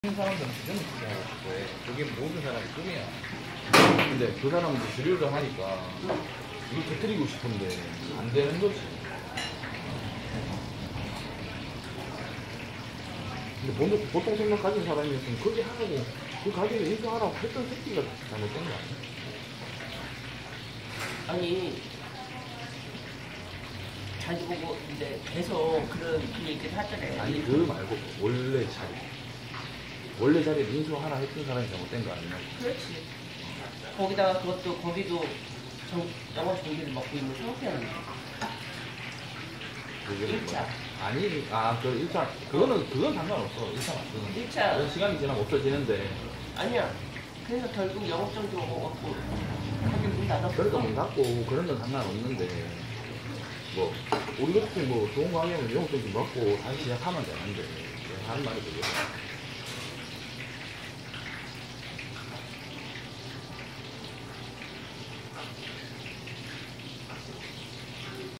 사람들은 주주는 투자하고 싶어 해. 그게 모든 사람의 꿈이야. 근데 그 사람들 주류를 하니까 이걸 터뜨리고 싶은데 안 되는 거지. 근데 보통 생각 가진 사람이었으면 그게 하라고 그 가게를 인수하라고 했던 새끼가 잘못된 거 아니야? 아니 자주 보고 이제 계속 그런 그 얘기를 하잖아요. 아니 그 말고 원래 자리를 인수하라 했던 사람이 잘못된 거 아니야? 그렇지. 거기다가 그것도 거기도 영업 정지를 맡고 있는 상태였는데. 그게 1차. 아니 그 1차 그건 상관없어. 1차 맞거든. 1차. 시간이 지나면 없어지는데 아니야. 그래서 결국 영업 정지가 먹었고 가게 문 닫았어. 그러니까 문 닫고 그런 건 상관없는데 뭐 우리 같은 뭐 좋은 가게는 영업정지 받고 다시 시작하면 되는데 하는 말이 그거야.